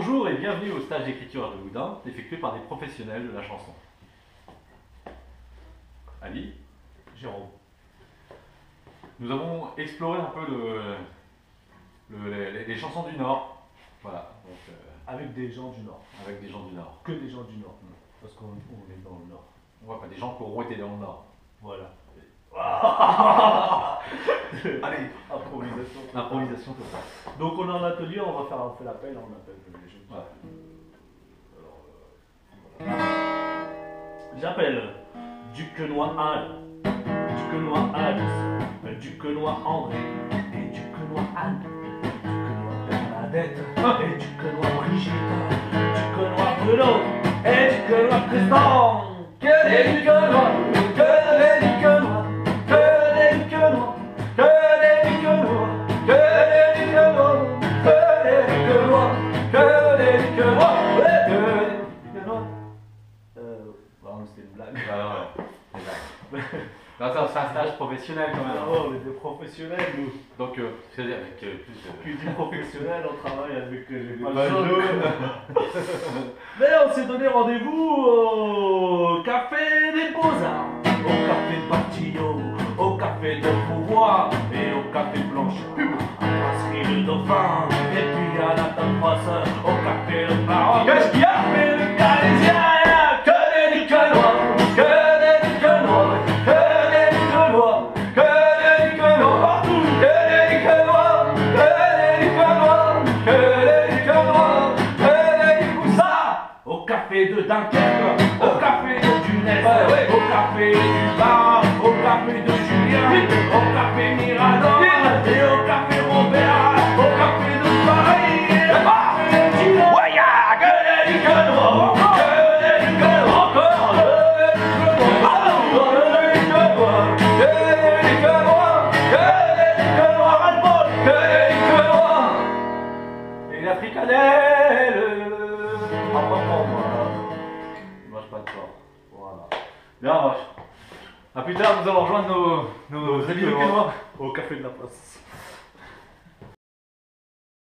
Bonjour et bienvenue au stage d'écriture de Loudun, effectué par des professionnels de la chanson. Ali, Jérôme. nous avons exploré un peu les chansons du Nord. Voilà, donc Avec des gens du Nord. avec des gens du Nord. Que des gens du Nord. Parce qu'on est dans le Nord. Ouais, pas des gens qui auront été dans le Nord. Voilà. Allez, Improvisation. l'improvisation totale. Donc on est en atelier, on fait l'appel, on appelle les jeunes. Ouais. J'appelle Duquenois Anne, Duquenois Alice, Duquenois André, et Duquenois Anne, Duquenois Bernadette, et Duquenois Brigitte, Duquenois Bruno, et Duquenois Tristan. Que des Duquenois, que des Duquenois, que des Duquenois, que des Duquenois, que des Duquenois, que des Duquenois, que des Duquenois, que des Duquenois. Vraiment, c'était une blague. Ouais. Non, c'est un stage professionnel quand même. Ah ouais, on est des professionnels, nous. Donc, c'est-à-dire avec plus Qui dit professionnel, on travaille avec les Majos. Mais on s'est donné rendez-vous au Café des Beaux-Arts, au Café de Bartillot, au Café de Pouvoir et au Café Blanche, à Brasserie le Dauphin, et puis à la Table Brasseur, au Café le Baroque. Qu'est-ce qu'il y a? Café le Calésien, que des Duquenois, que des Duquenois, que des Duquenois, que des Duquenois, partout, que des Duquenois, que des Duquenois, que des Duquenois, que des Duquenois. Au Café de Dunkerque, au Café de Dunès, au Café du Bar, au Café de Julien, au Café Mirador, et au Café Robert, au Café de Paris, au Café de Chino. Ouais, y'a que des Duquenois, que des Duquenois, encore, que des Duquenois, que des Duquenois, que des Duquenois, que des Duquenois, ras-le-bol, que des Duquenois. Et la fricadelle. Ah, pas pour moi. Il mange pas de porc. Voilà. Bien, à plus tard, nous allons rejoindre nos amis Duquenois. duquenois. Au Café de la Place.